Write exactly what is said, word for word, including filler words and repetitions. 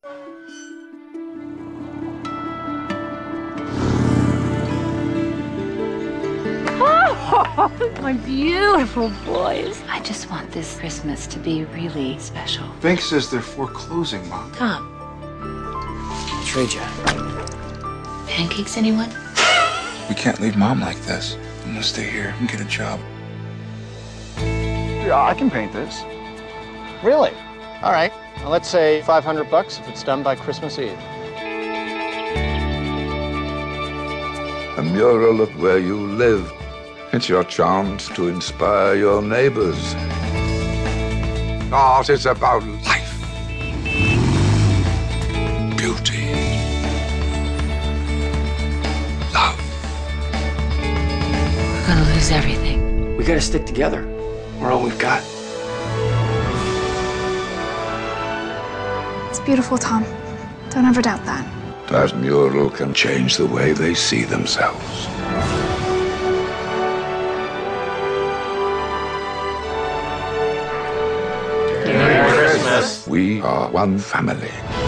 Oh, my beautiful boys. I just want this Christmas to be really special. Bank says they're foreclosing, Mom. Tom. Trade you. Pancakes, anyone? We can't leave Mom like this. I'm gonna stay here and get a job. Yeah, I can paint this. Really? All right. Well, let's say five hundred bucks if it's done by Christmas Eve. A mural of where you live. It's your chance to inspire your neighbors. Art is about life, beauty, love. We're gonna lose everything. We gotta stick together. We're all we've got. It's beautiful, Tom. Don't ever doubt that. That mural can change the way they see themselves. Merry Christmas. We are one family.